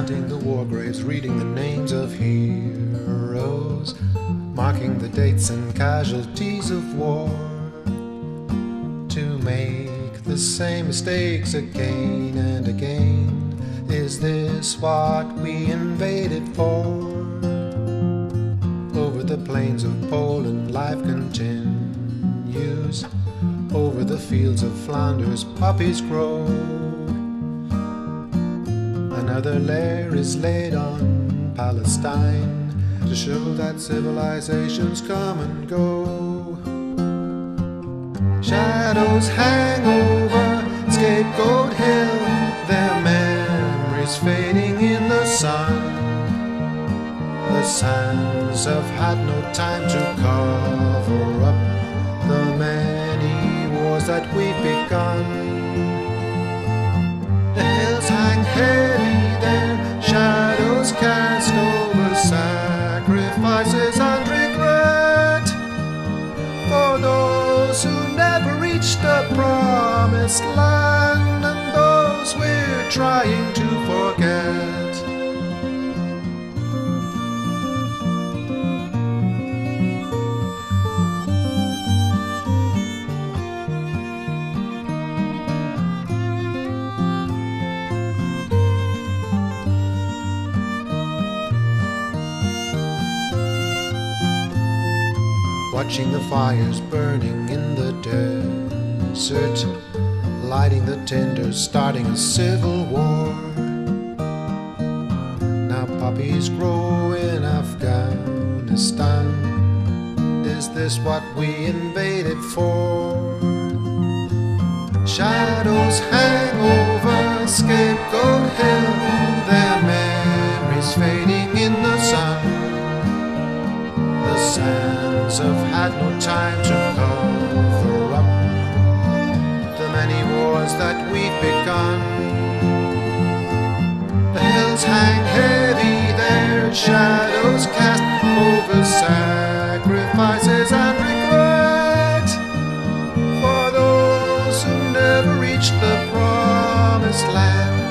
counting the war graves, reading the names of heroes, marking the dates and casualties of war. To make the same mistakes again and again, is this what we invaded for? Over the plains of Poland life continues, over the fields of Flanders poppies grow. Another layer is laid on Palestine to show that civilizations come and go. Shadows hang over Scapegoat Hill, their memories fading in the sun. The sands have had no time to cover up the many wars that we've begun. The hills hang heavy, their shadows cast over sacrifices and regret, for those who never reached the promised land and those we're trying to forget. Watching the fires burning in the desert, lighting the tinder, starting a civil war. Now poppies grow in Afghanistan. Is this what we invaded for? Shadows hang over Scapegoat Hill, their memories fading in the sun. The sands have had no time to cover up the many wars that we've begun. The hills hang heavy, their shadows cast over sacrifices and regret, for those who never reached the promised land.